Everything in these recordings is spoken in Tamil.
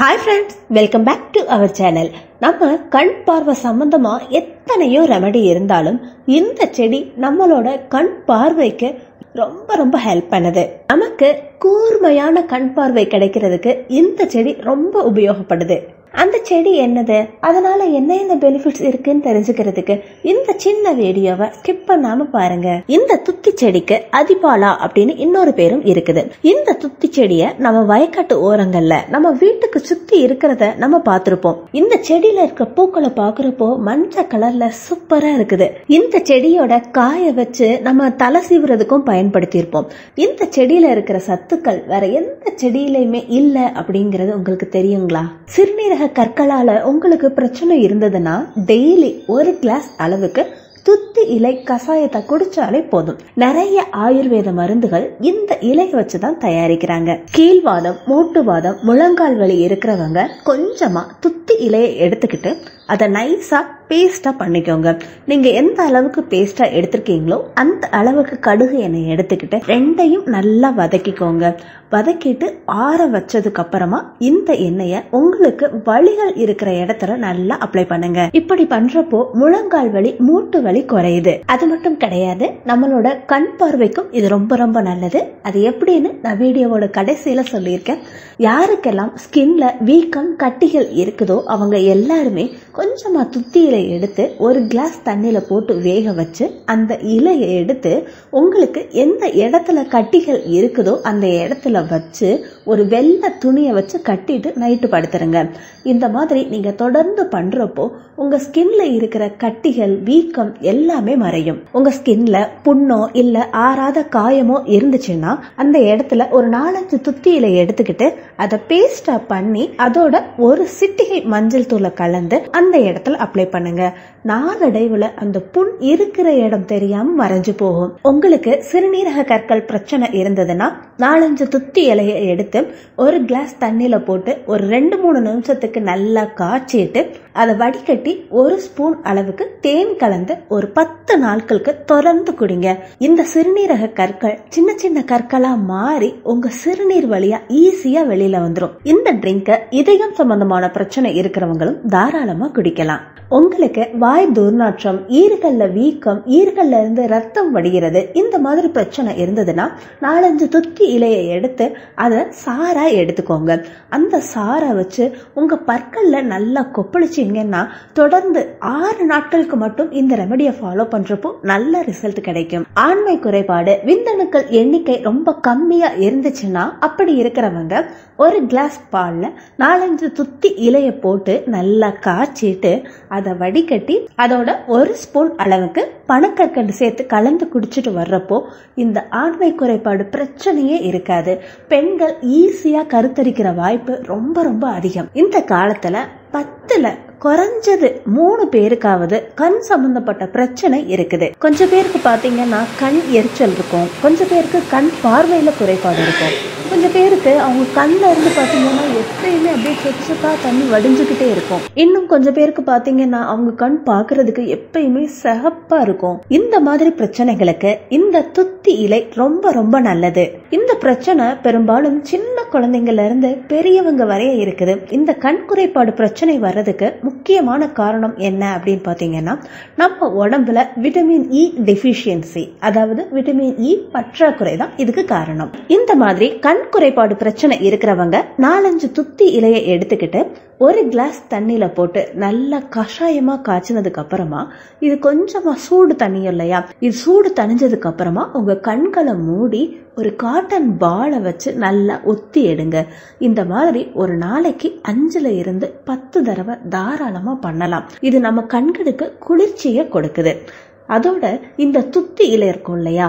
Hi friends, welcome back to our channel. நம்ம கண் பார்வை சம்பந்தமா எத்தனையோ ரெமெடி இருந்தாலும் இந்த செடி நம்மளோட கண் பார்வைக்கு ரொம்ப ரொம்ப ஹெல்ப் பண்ணுது. நமக்கு கூர்மையான கண் பார்வை கிடைக்கிறதுக்கு இந்த செடி ரொம்ப உபயோகப்படுது. அந்த செடி என்னது, அதனால என்ன பெனிஃபிட்ஸ் இருக்குன்னு தெரிஞ்சுக்கிறதுக்கு இந்த சின்ன வீடியோவை ஸ்கிப் பண்ணாம பாருங்க. இந்த துத்தி செடிக்கு அதிபாலா அப்படின்னு இன்னொரு பேரும் இருக்குது. இந்த துத்தி செடிய நம்ம வயக்காட்டு ஓரங்கள்ல நம்ம வீட்டுக்கு சுத்தி இருக்கிறத நம்ம பார்த்திருப்போம். இந்த செடியில இருக்க பூக்களை பாக்குறப்போ மஞ்சள் கலர்ல சூப்பரா இருக்குது. இந்த செடியோட காய வச்சு நம்ம தலை சீவுறதுக்கும் பயன்படுத்தி இருப்போம். இந்த செடியில இருக்கிற சத்துக்கள் வேற எந்த செடியிலுமே இல்ல அப்படிங்கறது உங்களுக்கு தெரியுங்களா? சிறுநீரக கற்களால உங்களுக்கு பிரச்சனை இருந்ததுன்னா டெய்லி ஒரு கிளாஸ் அளவுக்கு துத்தி இலை கசாயத்தை குடிச்சாலே போதும். நிறைய ஆயுர்வேத மருந்துகள் இந்த இலையை வச்சுதான் தயாரிக்கிறாங்க. கீழ்வாதம், மூட்டுவாதம், முழங்கால் வலி இருக்கிறவங்க கொஞ்சமா துத்தி இலையை எடுத்துக்கிட்டு அதை நைஸா பேஸ்டா பண்ணிக்கோங்க. நீங்க எந்த அளவுக்கு பேஸ்டா எடுத்திருக்கீங்களோ அந்த அளவுக்கு கடுகு எண்ணெய் எடுத்துக்கிட்டு ரெண்டையும் நல்லா வதக்கிக்கோங்க. வதக்கிட்டு ஆற வச்சதுக்கு அப்புறமா இந்த எண்ணெய உங்களுக்கு வலிகள் இருக்கிற இடத்துல நல்லா அப்ளை பண்ணுங்க. இப்படி பண்றப்போ முழங்கால் வலி, மூட்டு வலி குறையுது. அது மட்டும் கிடையாது, நம்மளோட கண் பார்வைக்கும் இது ரொம்ப ரொம்ப நல்லது. அது எப்படின்னு நான் வீடியோவோட கடைசியில சொல்லியிருக்கேன். யாருக்கெல்லாம் ஸ்கின்ல வீக்கம், கட்டிகள் இருக்குதோ அவங்க எல்லாருமே கொஞ்சமா துத்தி இலை எடுத்து ஒரு கிளாஸ் தண்ணியில போட்டு வேக வச்சு அந்த இலையை எடுத்து உங்களுக்கு எந்த இடத்துல கட்டிகள் இருக்குதோ அந்த இடத்துல வச்சு ஒரு வெள்ளை துணியை வச்சு கட்டிட்டு நைட்டு படுத்துருங்க. இந்த மாதிரி நீங்க தொடர்ந்து பண்றப்போ உங்க ஸ்கின்ல இருக்கிற கட்டிகள், வீக்கம் எல்லாமே மறையும். உங்க ஸ்கின்ல புண்ணோ இல்ல ஆறாத காயமோ இருந்துச்சுன்னா அந்த இடத்துல ஒரு 4-5 துத்தி இலை எடுத்துக்கிட்டு அதை பேஸ்டா பண்ணி அதோட ஒரு சிட்டிகை மஞ்சள் தூளை கலந்து அந்த இடத்துல அப்ளை பண்ணுங்க. நாளடைவுல அந்த புண் இருக்கிற இடம் தெரியாம மறைஞ்சு போகும். உங்களுக்கு சிறுநீரக கற்கள் பிரச்சனை இருந்ததுன்னா 4-5 துத்தி இலையை எடுத்து ஒரு கிளாஸ் தண்ணியில போட்டு ஒரு 2-3 நிமிஷத்துக்கு நல்லா காய்ச்சிட்டு அதை வடிகட்டி 1 ஸ்பூன் அளவுக்கு தேன் கலந்து ஒரு 10 நாட்களுக்கு தொடர்ந்து குடிங்க. இந்த சிறுநீரக கற்கள் சின்ன சின்ன கற்களா மாறி உங்க சிறுநீர் வழியா ஈஸியா வெளியில வந்துடும். இந்த ட்ரிங்க இதயம் சம்பந்தமான பிரச்சனை இருக்கிறவங்களும் தாராளமா குடிக்கலாம். உங்களுக்கு வாய் துர்நாற்றம், ஈறுகள்ல வீக்கம், ஈறுகள்ல இருந்து ரத்தம் வடிகிறது, இந்த மாதிரி பிரச்சனை இருந்ததுன்னா 4-5 துத்தி இலையை எடுத்து அதை சாரா எடுத்துக்கோங்க. அந்த சாரை வச்சு உங்க பற்கள்ல நல்லா கொப்பளிச்சிங்கன்னா தொடர்ந்து 6 நாட்களுக்கு மட்டும் இந்த ரெமடியை ஃபாலோ பண்றப்போ நல்ல ரிசல்ட் கிடைக்கும். ஆண்மை குறைபாடு, விந்தணுக்கள் எண்ணிக்கை ரொம்ப கம்மியா இருந்துச்சுன்னா அப்படி இருக்கிறவங்க ஒரு கிளாஸ் பால்ல 4-5 துத்தி இலைய போட்டு நல்லா காய்ச்சிட்டு அதை வடிகட்டி அதோட 1 ஸ்பூன் அளவுக்கு பனக்கற்கண்டு சேர்த்து கலந்து குடிச்சிட்டு வர்றப்போ இந்த ஆண்மை குறைபாடு பிரச்சனையே இருக்காது. பெண்கள் ஈஸியா கருத்தரிக்கிற வாய்ப்பு ரொம்ப ரொம்ப அதிகம். இந்த காலத்துல 10ல குறைஞ்சது 3 பேருக்காவது கண் சம்பந்தப்பட்ட பிரச்சனை இருக்குது. கொஞ்சம் பேருக்கு பாத்தீங்கன்னா கண் எரிச்சல் இருக்கும், கொஞ்சம் பேருக்கு கண் பார்வையில குறைபாடு இருக்கும், கொஞ்சம் பேருக்கு அவங்க கண்ல இருந்து பாத்தீங்கன்னா எப்பயுமே அப்படியே சொச்சா தண்ணி வடிஞ்சுக்கிட்டே இருக்கும், இன்னும் கொஞ்சம் பேருக்கு பாத்தீங்கன்னா அவங்க கண் பாக்குறதுக்கு எப்பயுமே சிகப்பா இருக்கும். இந்த மாதிரி பிரச்சனைகளுக்கு இந்த துத்தி இலை ரொம்ப ரொம்ப நல்லது. இந்த பிரச்சனை பெரும்பாலும் சின்ன குழந்தைங்கள்ல இருந்து பெரியவங்க வரைய இருக்குது. இந்த கண் குறைபாடு பிரச்சனை வர்றதுக்கு முக்கியமான காரணம் என்ன அப்படின்னு பாத்தீங்கன்னா நம்ம உடம்புல விட்டமின் இ டெஃபிஷியன்சி, அதாவது விட்டமின் இ பற்றாக்குறை தான் இதுக்கு காரணம். இந்த மாதிரி கண் குறைபாடு பிரச்சனை இருக்கிறவங்க 4-5 துத்தி இலையை எடுத்துக்கிட்டு ஒரு கிளாஸ் தண்ணியில போட்டு நல்லா கஷாயமா காய்ச்சினதுக்கு அப்புறமா இது கொஞ்சமா சூடு தண்ணி இல்லையா, இது சூடு தணிஞ்சதுக்கு அப்புறமா உங்க கண்களை மூடி ஒரு காட்டன் பாலை வச்சு நல்லா ஒத்தி எடுங்க. இந்த மாதிரி ஒரு நாளைக்கு 5ல இருந்து 10 தடவை தாராளமா பண்ணலாம். இது நம்ம கண்களுக்கு குளிர்ச்சியை கொடுக்குது. அதோட இந்த துத்தி இலை இருக்கும் இல்லையா,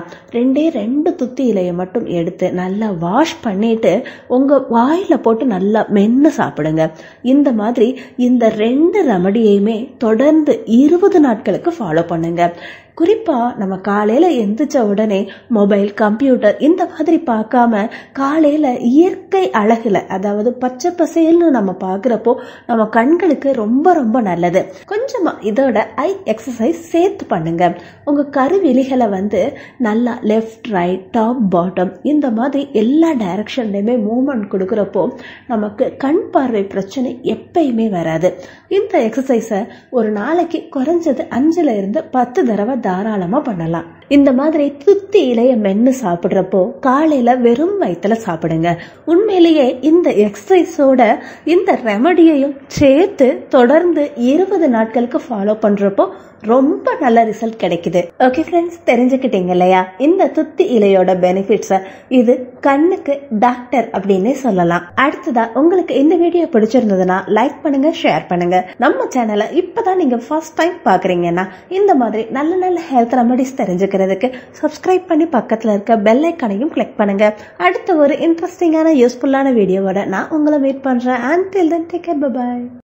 2 துத்தி இலையை மட்டும் எடுத்து நல்லா வாஷ் பண்ணிட்டு உங்க வாயில போட்டு நல்லா மென்னு சாப்பிடுங்க. இந்த மாதிரி இந்த 2 ரெமடியுமே தொடர்ந்து 20 நாட்களுக்கு ஃபாலோ பண்ணுங்க. குறிப்பா நம்ம காலையில எந்திரிச்ச உடனே மொபைல், கம்ப்யூட்டர் இந்த மாதிரி பார்க்காம காலையில இயற்கை அழகுல, அதாவது பச்சை பசேல்னு நம்ம பாக்குறப்போ நம்ம கண்களுக்கு ரொம்ப ரொம்ப நல்லது. கொஞ்சமா இதோட ஐ எக்ஸசைஸ் சேர்த்து பண்ணுங்க. உங்க கருவிழிகளை நல்லா லெஃப்ட், ரைட், டாப், பாட்டம் இந்த மாதிரி எல்லா டைரக்ஷன்லயுமே மூவ்மெண்ட் கொடுக்கறப்போ நமக்கு கண் பார்வை பிரச்சனை எப்பயுமே வராது. இந்த எக்ஸசைஸ ஒரு நாளைக்கு குறைஞ்சது 5ல இருந்து 10 தடவை தாராளமா பண்ணலாம். இந்த மாதிரி துத்தி இலைய மென்னு சாப்பிடுறப்போ காலையில வெறும் வயிற்றுல சாப்பிடுங்க. உண்மையிலேயே இந்த எக்ஸசைஸோட இந்த ரெமடியையும் சேர்த்து தொடர்ந்து 20 நாட்களுக்கு ஃபாலோ பண்றப்போ ரொம்ப நல்ல ரிசல்ட் கிடைக்குது. ஓகே ஃப்ரெண்ட்ஸ், தெரிஞ்சுக்கிட்டீங்க இல்லையா இந்த துத்தி இலையோட பெனிஃபிட்ஸ? இது கண்ணுக்கு டாக்டர் அப்படின்னே சொல்லலாம். அடுத்ததா உங்களுக்கு இந்த வீடியோ பிடிச்சிருந்ததுன்னா லைக் பண்ணுங்க, ஷேர் பண்ணுங்க. நம்ம சேனலை இப்பதான் நீங்க ஃபர்ஸ்ட் டைம் பாக்குறீங்கன்னா இந்த மாதிரி நல்ல நல்ல ஹெல்த் ரெமடிஸ் தெரிஞ்சுக்கிறதுக்கு சப்ஸ்கிரைப் பண்ணி பக்கத்துல இருக்க பெல் ஐகானையும் கிளிக் பண்ணுங்க. அடுத்த ஒரு இன்ட்ரெஸ்டிங்கான யூஸ்ஃபுல்லான வீடியோவோட நான் உங்களை மீட் பண்றேன். Until then, take care, bye bye.